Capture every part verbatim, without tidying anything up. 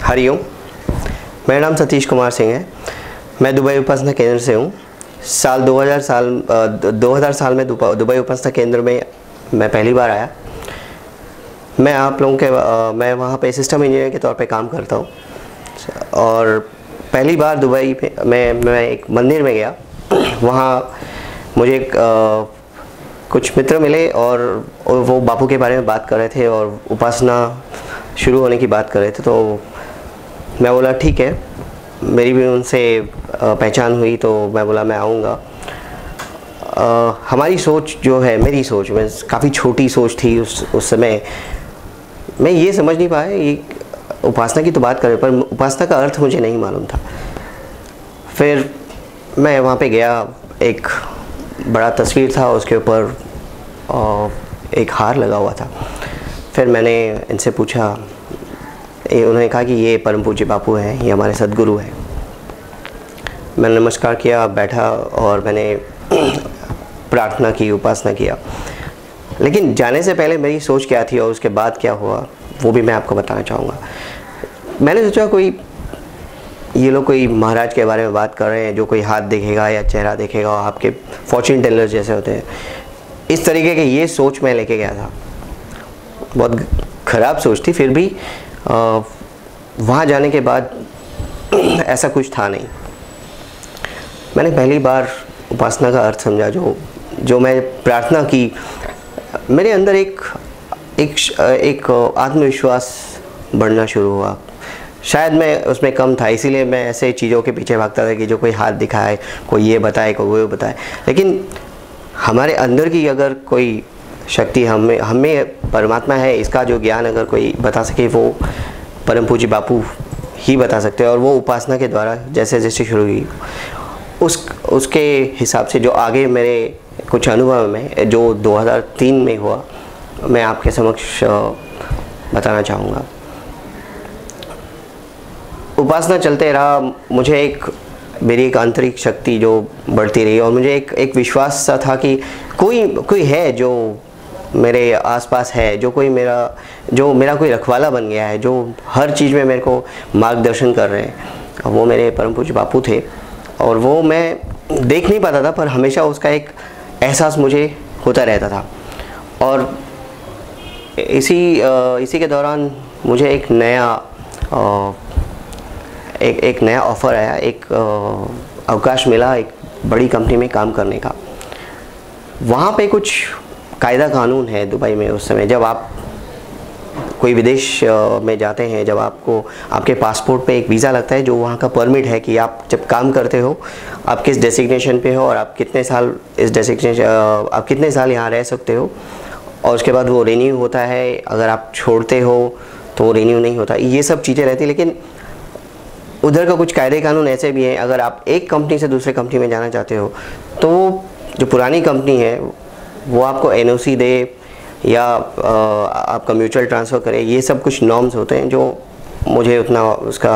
हरिओम, मेरा नाम सतीश कुमार सिंह है। मैं दुबई उपासना केंद्र से हूँ। साल दो हज़ार साल दो हज़ार साल में दुबई उपासना केंद्र में मैं पहली बार आया। मैं आप लोगों के मैं वहाँ पे सिस्टम इंजीनियर के तौर पे काम करता हूँ और पहली बार दुबई में मैं एक मंदिर में गया। वहाँ मुझे एक, आ, कुछ मित्र मिले और, और वो बापू के बारे में बात कर रहे थे और उपासना शुरू होने की बात कर रहे थे। तो मैं बोला ठीक है, मेरी भी उनसे पहचान हुई तो मैं बोला मैं आऊँगा। हमारी सोच जो है, मेरी सोच में काफ़ी छोटी सोच थी उस उस समय। मैं ये समझ नहीं पाया, ये उपासना की तो बात कर रहे पर उपासना का अर्थ मुझे नहीं मालूम था। फिर मैं वहाँ पे गया, एक बड़ा तस्वीर था, उसके ऊपर एक हार लगा हुआ था। फिर मैंने इनसे पूछा, उन्होंने कहा कि ये परम पूज्य बापू हैं, ये हमारे सद्गुरु हैं। मैंने नमस्कार किया, बैठा और मैंने प्रार्थना की, उपासना किया। लेकिन जाने से पहले मेरी सोच क्या थी और उसके बाद क्या हुआ वो भी मैं आपको बताना चाहूँगा। मैंने सोचा कोई ये लोग कोई महाराज के बारे में बात कर रहे हैं, जो कोई हाथ देखेगा या चेहरा देखेगा और आपके फॉर्च्यून टेलर जैसे होते हैं, इस तरीके के ये सोच मैं लेके गया था। बहुत ख़राब सोच थी। फिर भी आ, वहाँ जाने के बाद ऐसा कुछ था नहीं। मैंने पहली बार उपासना का अर्थ समझा। जो जो मैं प्रार्थना की, मेरे अंदर एक एक एक आत्मविश्वास बढ़ना शुरू हुआ। शायद मैं उसमें कम था, इसीलिए मैं ऐसे चीज़ों के पीछे भागता था कि जो कोई हाथ दिखाए, कोई ये बताए, कोई वो बताए। लेकिन हमारे अंदर की अगर कोई शक्ति हमें हमें परमात्मा है, इसका जो ज्ञान अगर कोई बता सके, वो परम पूज्य बापू ही बता सकते हैं। और वो उपासना के द्वारा जैसे जैसे शुरू हुई, उस उसके हिसाब से जो आगे मेरे कुछ अनुभव में जो दो हज़ार तीन में हुआ, मैं आपके समक्ष बताना चाहूँगा। उपासना चलते रहा, मुझे एक मेरी एक आंतरिक शक्ति जो बढ़ती रही और मुझे एक एक विश्वास सा था कि कोई कोई है जो मेरे आसपास है, जो कोई मेरा जो मेरा कोई रखवाला बन गया है, जो हर चीज़ में मेरे को मार्गदर्शन कर रहे हैं। वो मेरे परम पूज्य बापू थे और वो मैं देख नहीं पाता था, पर हमेशा उसका एक एहसास मुझे होता रहता था। और इसी इसी के दौरान मुझे एक नया एक एक नया ऑफ़र आया, एक अवकाश मिला एक बड़ी कंपनी में काम करने का। वहाँ पे कुछ कायदा कानून है दुबई में उस समय। जब आप कोई विदेश में जाते हैं, जब आपको आपके पासपोर्ट पे एक वीज़ा लगता है, जो वहाँ का परमिट है कि आप जब काम करते हो, आप किस डेसिग्नेशन पे हो और आप कितने साल इस डेसिग्नेशन आप कितने साल यहाँ रह सकते हो, और उसके बाद वो रिन्यू होता है। अगर आप छोड़ते हो तो वो रिन्यू नहीं होता। ये सब चीज़ें रहती। लेकिन उधर का कुछ कायदे कानून ऐसे भी हैं, अगर आप एक कंपनी से दूसरे कंपनी में जाना चाहते हो तो जो पुरानी कंपनी है वो आपको एन ओ सी दे या आ, आपका म्यूचुअल ट्रांसफ़र करे। ये सब कुछ नॉर्म्स होते हैं जो मुझे उतना उसका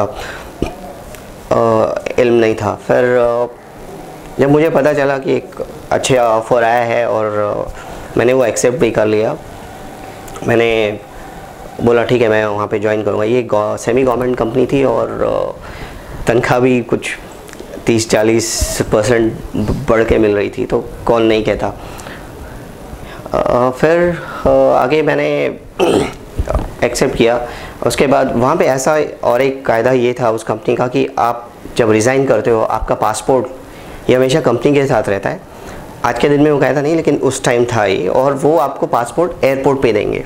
इल्म नहीं था। फिर जब मुझे पता चला कि एक अच्छा ऑफ़र आया है और मैंने वो एक्सेप्ट भी कर लिया, मैंने बोला ठीक है मैं वहाँ पे ज्वाइन करूँगा। ये सेमी गवर्नमेंट कंपनी थी और तनख्वाह भी कुछ तीस चालीस परसेंट बढ़ के मिल रही थी, तो कौन नहीं कहता। आ, फिर आ, आगे मैंने एक्सेप्ट किया। उसके बाद वहाँ पे ऐसा और एक कायदा ये था उस कंपनी का कि आप जब रिज़ाइन करते हो, आपका पासपोर्ट ये हमेशा कंपनी के साथ रहता है। आज के दिन में वो कायदा नहीं, लेकिन उस टाइम था ये, और वो आपको पासपोर्ट एयरपोर्ट पे देंगे।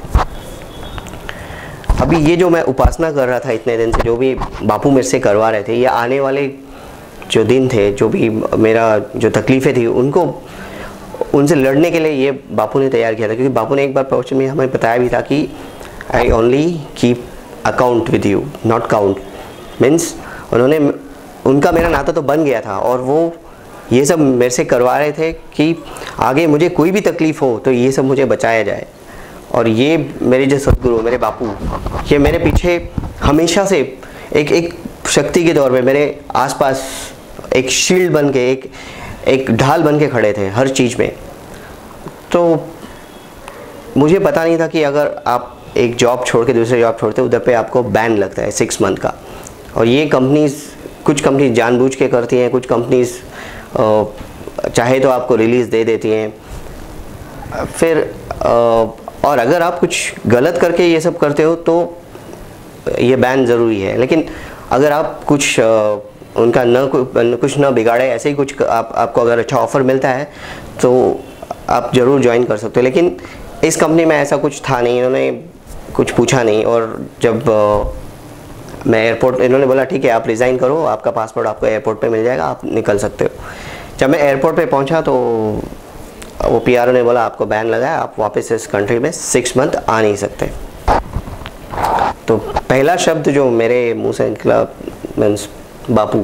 अभी ये जो मैं उपासना कर रहा था इतने दिन से, जो भी बापू मेरे से करवा रहे थे, ये आने वाले जो दिन थे, जो भी मेरा जो तकलीफ़ें थी, उनको उनसे लड़ने के लिए ये बापू ने तैयार किया था। क्योंकि बापू ने एक बार प्रवचन में हमें बताया भी था कि I only keep account with you, not count. Means उन्होंने उनका मेरा नाता तो बन गया था और वो ये सब मेरे से करवा रहे थे कि आगे मुझे कोई भी तकलीफ़ हो तो ये सब मुझे बचाया जाए। और ये मेरे जो सद्गुरु, मेरे बापू, ये मेरे पीछे हमेशा से एक एक शक्ति के तौर पे मेरे आसपास एक शील्ड बन के, एक एक ढाल बन के खड़े थे हर चीज़ में। तो मुझे पता नहीं था कि अगर आप एक जॉब छोड़ के दूसरे जॉब छोड़ते, उधर पे आपको बैन लगता है सिक्स मंथ का। और ये कंपनीज, कुछ कंपनीज जानबूझ के करती हैं, कुछ कंपनीज चाहे तो आपको रिलीज़ दे देती हैं। फिर और अगर आप कुछ गलत करके ये सब करते हो तो ये बैन ज़रूरी है, लेकिन अगर आप कुछ उनका न कुछ न बिगाड़े, ऐसे ही कुछ आप आपको अगर अच्छा ऑफ़र मिलता है तो आप ज़रूर ज्वाइन कर सकते हो। लेकिन इस कंपनी में ऐसा कुछ था नहीं, इन्होंने कुछ पूछा नहीं। और जब आ, मैं एयरपोर्ट, इन्होंने बोला ठीक है आप रिज़ाइन करो, आपका पासपोर्ट आपको एयरपोर्ट पे मिल जाएगा, आप निकल सकते हो। जब मैं एयरपोर्ट पे पहुंचा तो वो पी आर ओ ने बोला आपको बैन लगा है, आप वापस इस कंट्री में सिक्स मंथ आ नहीं सकते। तो पहला शब्द जो मेरे मुंह से निकला मीन्स बापू।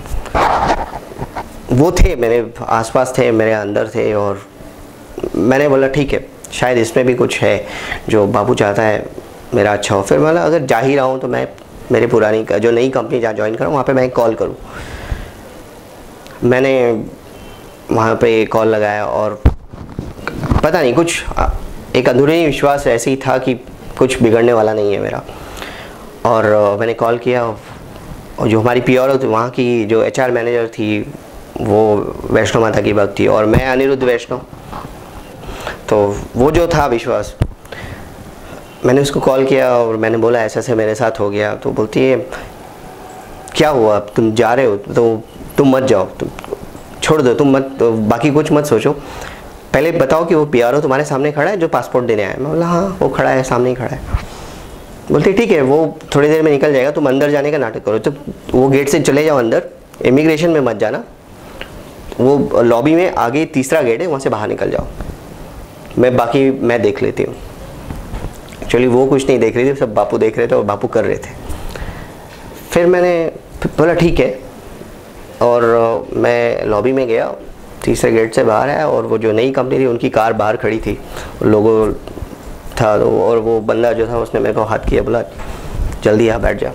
वो थे मेरे आसपास, थे मेरे अंदर थे, और मैंने बोला ठीक है शायद इसमें भी कुछ है जो बापू चाहता है मेरा अच्छा हो। फिर मतलब अगर जा ही रहा हूँ तो मैं मेरे पुरानी जो नई कंपनी जहाँ ज्वाइन करूँ वहाँ पे मैं कॉल करूँ। मैंने वहाँ पे कॉल लगाया और पता नहीं कुछ एक अधूरी विश्वास ऐसे ही था कि कुछ बिगड़ने वाला नहीं है मेरा। और मैंने कॉल किया और जो हमारी पी आर ओ थी, वहाँ की जो एच आर मैनेजर थी वो वैष्णो माता की भक्त थी और मैं अनिरुद्ध वैष्णव, तो वो जो था विश्वास, मैंने उसको कॉल किया और मैंने बोला ऐसा ऐसे मेरे साथ हो गया। तो बोलती है क्या हुआ, तुम जा रहे हो तो तुम मत जाओ, तुम छोड़ दो, तुम मत, तो बाकी कुछ मत सोचो, पहले बताओ कि वो पी आर ओ तुम्हारे सामने खड़ा है जो पासपोर्ट देने आया है। मैं बोला हाँ वो खड़ा है, सामने ही खड़ा है। बोलते ठीक है वो थोड़ी देर में निकल जाएगा, तुम अंदर जाने का नाटक करो, तो वो गेट से चले जाओ अंदर, इमिग्रेशन में मत जाना, वो लॉबी में आगे तीसरा गेट है वहाँ से बाहर निकल जाओ, मैं बाकी मैं देख लेती हूँ। एक्चुअली वो कुछ नहीं देख रही थी, सब बापू देख रहे थे और बापू कर रहे थे। फिर मैंने बोला ठीक है, और मैं लॉबी में गया, तीसरे गेट से बाहर आया और वो जो नई कंपनी थी उनकी कार बाहर खड़ी थी, लोगो था तो, और वो बंदा जो था उसने मेरे को हाथ किया, बोला जल्दी यहाँ बैठ जा,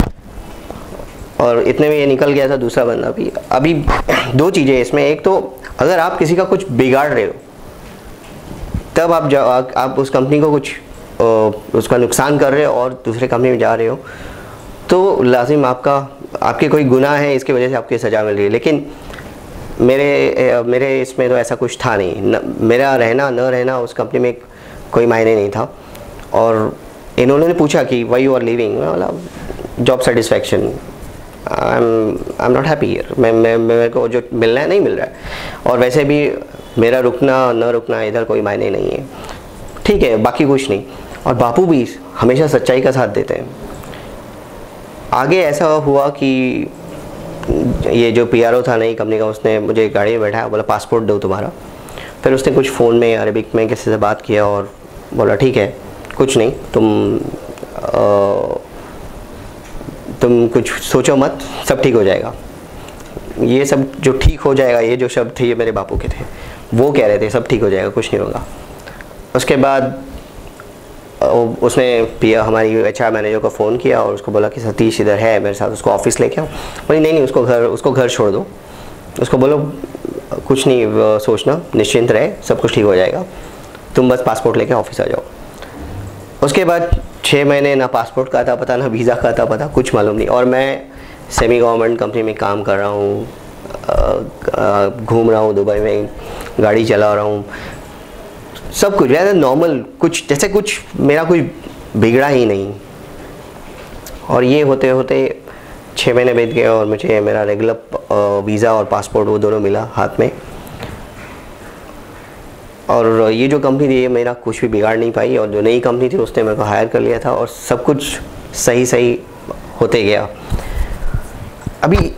और इतने में ये निकल गया था दूसरा बंदा भी। अभी दो चीज़ें इसमें, एक तो अगर आप किसी का कुछ बिगाड़ रहे हो तब आप जा, आप उस कंपनी को कुछ उसका नुकसान कर रहे हो और दूसरे कंपनी में जा रहे हो तो लाजिम आपका आपके कोई गुनाह है, इसकी वजह से आपकी सज़ा मिल रही है। लेकिन मेरे मेरे इसमें तो ऐसा कुछ था नहीं, न, मेरा रहना न रहना उस कंपनी में कोई मायने नहीं था। और इन्होंने पूछा कि वाई यू आर लीविंग, मैं बोला job satisfaction, I am I am not happy here, मैं मैं मेरे को जो मिलना है नहीं मिल रहा है, और वैसे भी मेरा रुकना न रुकना इधर कोई मायने नहीं है, ठीक है बाकी कुछ नहीं। और बापू भी हमेशा सच्चाई का साथ देते हैं। आगे ऐसा हुआ कि ये जो पी आर ओ था नई कंपनी का, उसने मुझे गाड़ी में बैठाया, बोला पासपोर्ट दो तुम्हारा। फिर उसने कुछ फ़ोन में अरबिक में किसी से बात किया और बोला ठीक है कुछ नहीं, तुम आ, तुम कुछ सोचो मत, सब ठीक हो जाएगा। ये सब जो ठीक हो जाएगा, ये जो शब्द थे ये मेरे बापू के थे, वो कह रहे थे सब ठीक हो जाएगा, कुछ नहीं होगा। उसके बाद उसने पिया हमारी एच आर मैनेजर को फ़ोन किया और उसको बोला कि सतीश इधर है मेरे साथ, उसको ऑफिस लेके आओ। बोली नहीं नहीं उसको घर उसको घर छोड़ दो, उसको बोलो कुछ नहीं सोचना, निश्चिंत रहे, सब कुछ ठीक हो जाएगा, तुम बस पासपोर्ट लेके ऑफिस आ जाओ। उसके बाद छः महीने ना पासपोर्ट का था पता, ना वीज़ा का था पता, कुछ मालूम नहीं। और मैं सेमी गवर्नमेंट कंपनी में काम कर रहा हूँ, घूम रहा हूँ दुबई में, गाड़ी चला रहा हूँ, सब कुछ वैसे नॉर्मल, कुछ जैसे कुछ मेरा कुछ बिगड़ा ही नहीं। और ये होते होते छः महीने बीत गए और मुझे मेरा रेगुलर वीज़ा और पासपोर्ट वो दोनों मिला हाथ में। और ये जो कंपनी थी ये मेरा कुछ भी बिगाड़ नहीं पाई, और जो नई कंपनी थी उसने मेरे को हायर कर लिया था और सब कुछ सही सही होते गया। अभी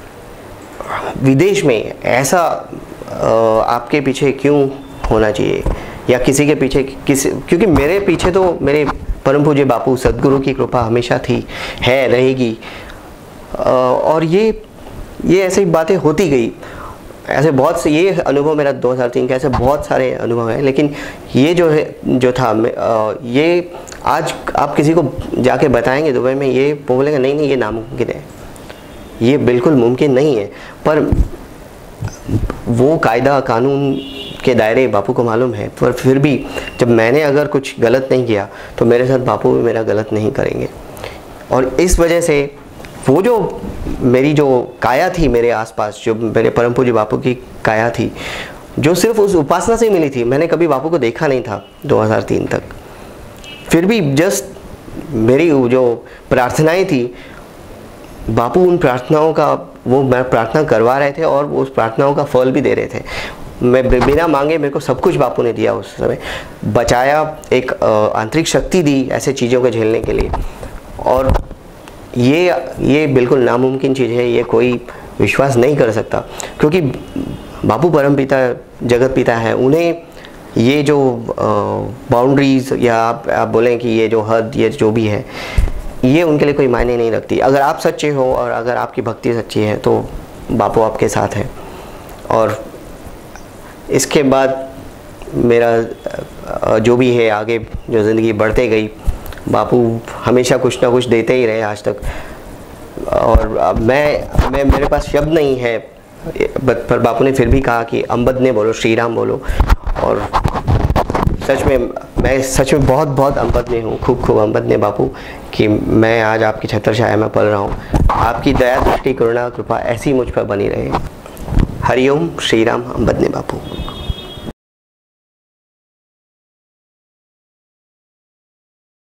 विदेश में ऐसा आपके पीछे क्यों होना चाहिए या किसी के पीछे किसी, क्योंकि मेरे पीछे तो मेरे परम पूज्य बापू सदगुरु की कृपा हमेशा थी, है, रहेगी। और ये ये ऐसी बातें होती गई, ऐसे बहुत से ये अनुभव मेरा दो हज़ार तीन का, ऐसे बहुत सारे अनुभव हैं। लेकिन ये जो है जो था ये आज आप किसी को जाके बताएंगे दुबई में, ये बोलेगा नहीं नहीं ये नामुमकिन है, ये बिल्कुल मुमकिन नहीं है। पर वो कायदा कानून के दायरे बापू को मालूम है, पर फिर भी जब मैंने अगर कुछ गलत नहीं किया तो मेरे साथ बापू भी मेरा गलत नहीं करेंगे। और इस वजह से वो जो मेरी जो काया थी मेरे आसपास, जो मेरे परम पूज्य बापू की काया थी, जो सिर्फ उस उपासना से मिली थी। मैंने कभी बापू को देखा नहीं था दो हज़ार तीन तक, फिर भी जस्ट मेरी जो प्रार्थनाएं थी, बापू उन प्रार्थनाओं का, वो मैं प्रार्थना करवा रहे थे और उस प्रार्थनाओं का फल भी दे रहे थे। मैं बिना मांगे मेरे को सब कुछ बापू ने दिया, उस समय बचाया, एक आंतरिक शक्ति दी ऐसे चीज़ों को झेलने के लिए। और ये ये बिल्कुल नामुमकिन चीज़ है, ये कोई विश्वास नहीं कर सकता, क्योंकि बापू परमपिता जगत पिता है। उन्हें ये जो बाउंड्रीज या आप, आप बोलें कि ये जो हद, ये जो भी है, ये उनके लिए कोई मायने नहीं रखती। अगर आप सच्चे हो और अगर आपकी भक्ति सच्ची है तो बापू आपके साथ है। और इसके बाद मेरा जो भी है आगे जो ज़िंदगी बढ़ते गई, बापू हमेशा कुछ ना कुछ देते ही रहे आज तक। और मैं मैं मेरे पास शब्द नहीं है, पर बापू ने फिर भी कहा कि अम्बदने बोलो, श्री राम बोलो। और सच में मैं सच में बहुत बहुत अम्बदने हूँ, खूब खूब अम्बदने बापू, कि मैं आज आपकी छत्र छाया में पल रहा हूँ। आपकी दया दृष्टि करुणा कृपा ऐसी मुझ पर बनी रहे। हरिओम, श्री राम, अम्बदने बापू।